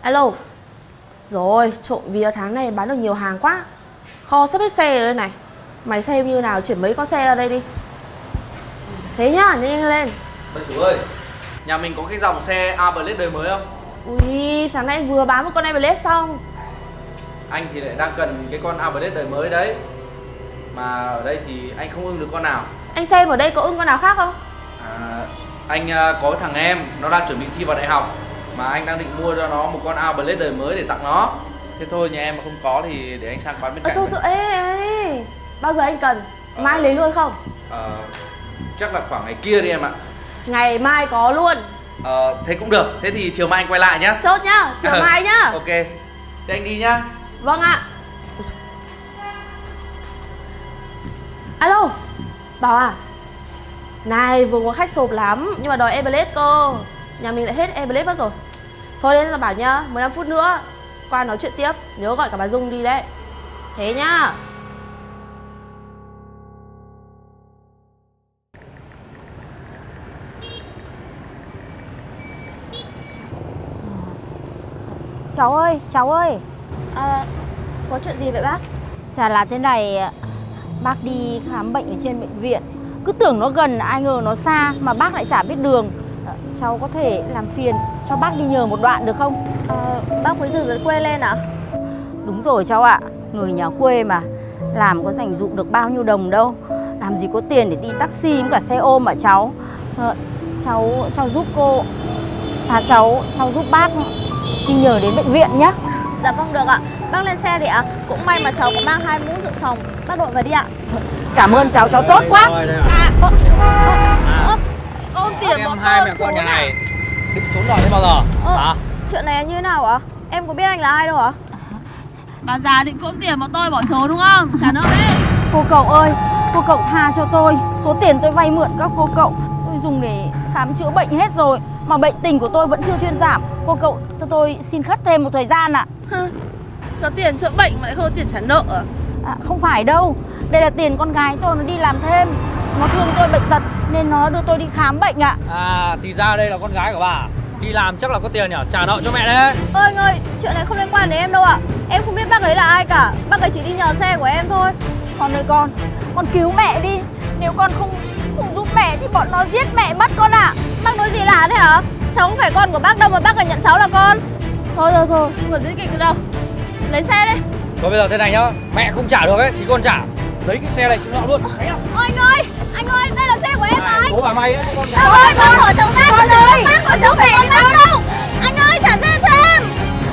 Alo. Rồi, trộm vía tháng này bán được nhiều hàng quá. Kho sắp hết xe rồi đây này. Mày xem như nào chuyển mấy con xe ra đây đi. Thế nhá, nhanh lên. Bà chủ ơi, nhà mình có cái dòng xe Ablade đời mới không? Ui, sáng nay vừa bán một con Ablade xong. Anh thì lại đang cần cái con Ablade đời mới đấy. Mà ở đây thì anh không ưng được con nào. Anh xem ở đây có ưng con nào khác không? Anh có thằng em, nó đang chuẩn bị thi vào đại học. Mà anh đang định mua cho nó một con Ablade đời mới để tặng nó. Thế thôi, nhà em mà không có thì để anh sang quán bên cạnh. Thôi, ê. Bao giờ anh cần? Mai lấy luôn không? Chắc là khoảng ngày kia đi em ạ. Ngày mai có luôn. Thế cũng được. Thế thì chiều mai anh quay lại nhá. Chốt nhá, chiều mai nhá. Ok. Thế anh đi nhá. Vâng ạ. Alo, Bảo à. Này, vừa có khách sộp lắm nhưng mà đòi Ablade cơ. Nhà mình lại hết Ablade mất rồi. Thôi đến là Bảo nhá, 15 phút nữa qua nói chuyện tiếp. Nhớ gọi cả bà Dung đi đấy. Thế nhá. Cháu ơi. Có chuyện gì vậy bác? Chả là thế này, bác đi khám bệnh ở trên bệnh viện. Cứ tưởng nó gần, ai ngờ nó xa mà bác lại chả biết đường. Cháu có thể làm phiền cho bác đi nhờ một đoạn được không? Bác mới từ dưới quê lên à? Đúng rồi cháu ạ, người nhà quê mà, làm có dành dụm được bao nhiêu đồng đâu. Làm gì có tiền để đi taxi với cả xe ôm mà cháu. Cháu giúp cô, cháu giúp bác đi nhờ đến bệnh viện nhé. Dạ vâng được ạ. Bác lên xe đi ạ. Cũng may mà cháu có mang 2 mũ dự phòng. Bác đội vào đi ạ. Cảm ơn cháu tốt quá. Ôm tiền em hai mẹ con nhà này định trốn đòi đến bao giờ hả? Chuyện này như nào ạ? Em có biết anh là ai đâu ạ? Bà già định cưỡng tiền mà tôi bỏ trốn đúng không? Trả nợ đấy. Cô cậu ơi, cô cậu tha cho tôi. Số tiền tôi vay mượn các cô cậu tôi dùng để khám chữa bệnh hết rồi, mà bệnh tình của tôi vẫn chưa thuyên giảm. Cô cậu cho tôi xin khất thêm một thời gian ạ. Có tiền chữa bệnh mà lại không có tiền trả nợ à? Không phải đâu, đây là tiền con gái tôi nó đi làm thêm. Nó thương tôi bệnh tật nên nó đưa tôi đi khám bệnh ạ. Thì ra đây là con gái của bà. Đi làm chắc là có tiền nhỉ, trả nợ cho mẹ đấy. Ôi anh ơi, chuyện này không liên quan đến em đâu ạ. Em không biết bác ấy là ai cả. Bác ấy chỉ đi nhờ xe của em thôi. Con ơi con cứu mẹ đi. Nếu con không giúp mẹ thì bọn nó giết mẹ mất con ạ. Bác nói gì lạ thế hả? Cháu không phải con của bác đâu mà bác lại nhận cháu là con. Thôi không có diễn kịch được đâu. Lấy xe đi. Thôi bây giờ thế này nhá, mẹ không trả được ấy thì con trả. Lấy cái xe này chịu nợ luôn. Ôi anh ơi, đây là xe của em mà anh. Bố bà mày ấy, con Anh ơi, con hỏi cháu ra, con ơi. Bác của cháu phải con bác đâu. Anh ơi, trả xe cho em.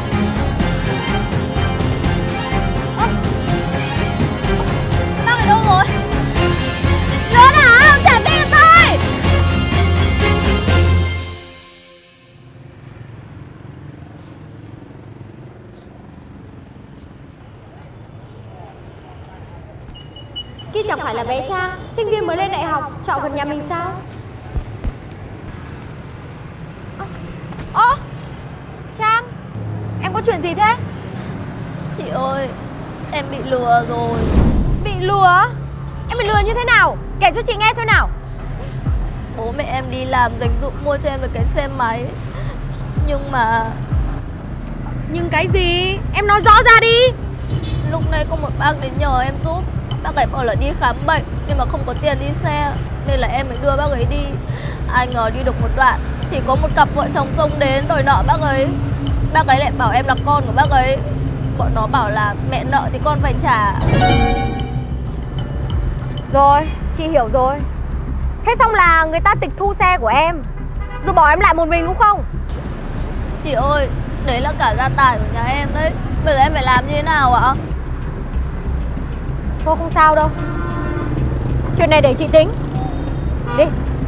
Bác ở đâu rồi? Lớn hả? Trả xe cho tôi. Kia chẳng phải là bé Trang, sinh viên mới lên đại học, trọ gần nhà mình sao? Trang, em có chuyện gì thế? Chị ơi, em bị lừa rồi. Bị lừa? Em bị lừa như thế nào? Kể cho chị nghe xem nào. Bố mẹ em đi làm dành dụm mua cho em được cái xe máy. Nhưng cái gì? Em nói rõ ra đi. Lúc này có một bác đến nhờ em giúp. Bác ấy bảo là đi khám bệnh nhưng mà không có tiền đi xe, nên là em mới đưa bác ấy đi. Ai ngờ đi được một đoạn thì có một cặp vợ chồng xông đến đòi nợ bác ấy. Bác ấy lại bảo em là con của bác ấy. Bọn nó bảo là mẹ nợ thì con phải trả. Rồi, chị hiểu rồi. Thế xong là người ta tịch thu xe của em, rồi bỏ em lại một mình đúng không? Chị ơi, đấy là cả gia tài của nhà em đấy. Bây giờ em phải làm như thế nào ạ? Thôi không sao đâu. Chuyện này để chị tính. Đi.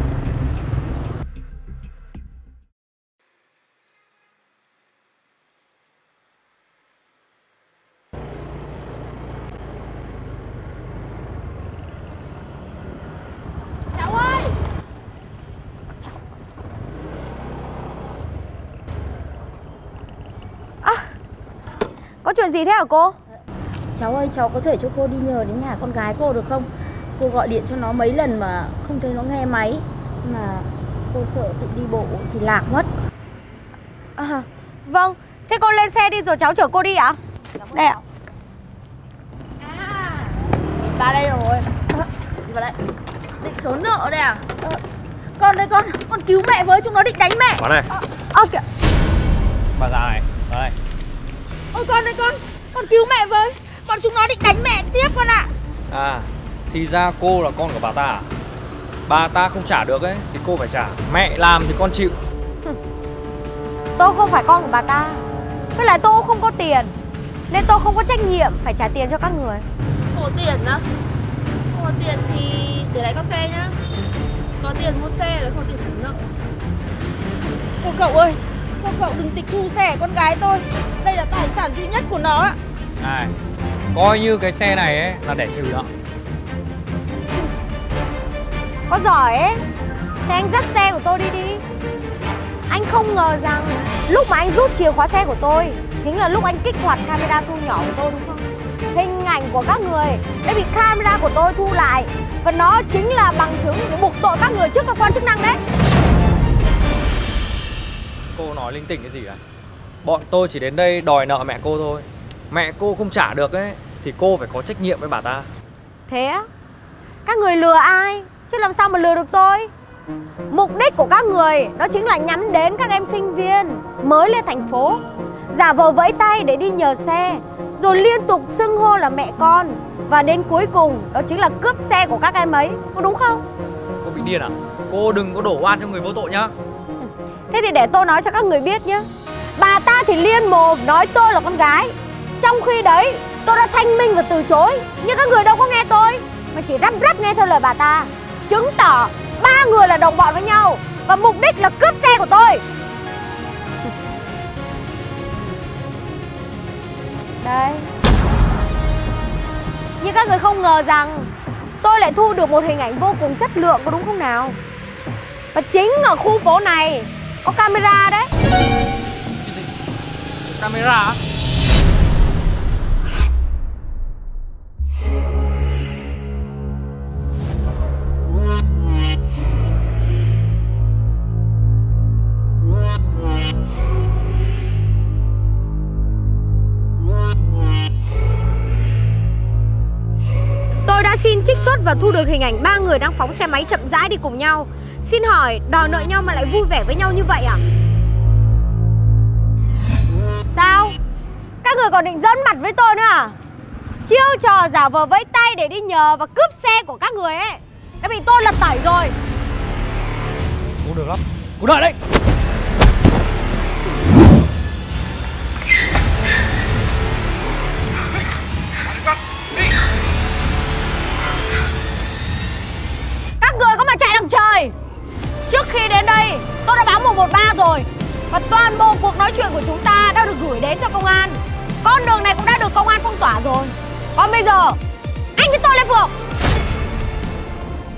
Cháu ơi. Có chuyện gì thế hả cô? Cháu ơi, cháu có thể cho cô đi nhờ đến nhà con gái cô được không? Cô gọi điện cho nó mấy lần mà không thấy nó nghe máy. Mà cô sợ tự đi bộ thì lạc mất. Vâng, Thế con lên xe đi rồi cháu chở cô đi ạ? Đây ạ. Ba đây rồi. Đi vào đây. Định trốn nợ đây à? Con đây con cứu mẹ với, chúng nó định đánh mẹ. Vào đây. Kìa. Bà già này, vào đây. Ôi con đây con cứu mẹ với. Bọn chúng nó định đánh mẹ tiếp con ạ. À, thì ra cô là con của bà ta à? Bà ta không trả được ấy thì cô phải trả. Mẹ làm thì con chịu. Tôi không phải con của bà ta. Với lại tôi không có tiền, nên tôi không có trách nhiệm phải trả tiền cho các người. Không có tiền á? Không có tiền thì để lại con xe nhá. Có tiền mua xe rồi, không có tiền trả nợ. Cô cậu ơi, cô cậu đừng tịch thu xe của con gái tôi. Đây là tài sản duy nhất của nó ạ. Này, coi như cái xe này ấy là để trừ nợ. Có giỏi ấy thì anh dắt xe của tôi đi đi. Anh không ngờ rằng lúc mà anh rút chìa khóa xe của tôi chính là lúc anh kích hoạt camera thu nhỏ của tôi, đúng không? Hình ảnh của các người đã bị camera của tôi thu lại, và nó chính là bằng chứng để buộc tội các người trước cơ quan chức năng đấy. Cô nói linh tinh cái gì à? Bọn tôi chỉ đến đây đòi nợ mẹ cô thôi. Mẹ cô không trả được ấy thì cô phải có trách nhiệm với bà ta. Thế á? Các người lừa ai? Chứ làm sao mà lừa được tôi? Mục đích của các người đó chính là nhắm đến các em sinh viên mới lên thành phố, giả vờ vẫy tay để đi nhờ xe, rồi liên tục xưng hô là mẹ con, và đến cuối cùng đó chính là cướp xe của các em ấy, có đúng không? Cô bị điên à? Cô đừng có đổ oan cho người vô tội nhá. Thế thì để tôi nói cho các người biết nhé. Bà ta thì liên mồm nói tôi là con gái, trong khi đấy tôi đã thanh minh và từ chối, nhưng các người đâu có nghe tôi, mà chỉ răm rắp nghe theo lời bà ta, chứng tỏ ba người là đồng bọn với nhau và mục đích là cướp xe của tôi. Đây. Nhưng các người không ngờ rằng tôi lại thu được một hình ảnh vô cùng chất lượng, có đúng không nào? Và chính ở khu phố này có camera đấy. Camera á? Tôi đã xin trích xuất và thu được hình ảnh ba người đang phóng xe máy chậm rãi đi cùng nhau. Xin hỏi, đòi nợ nhau mà lại vui vẻ với nhau như vậy à? Sao? Các người còn định dẫn mặt với tôi nữa à? Chiêu trò giả vờ vẫy tay để đi nhờ và cướp xe của các người ấy đã bị tôi lật tẩy rồi. Cô được lắm. Cô đợi đấy. Các người có mà chạy đằng trời. Trước khi đến đây tôi đã báo 113 rồi, và toàn bộ cuộc nói chuyện của chúng ta đã được gửi đến cho công an. Con đường này cũng đã được công an phong tỏa rồi. Còn bây giờ anh với tôi lên phường.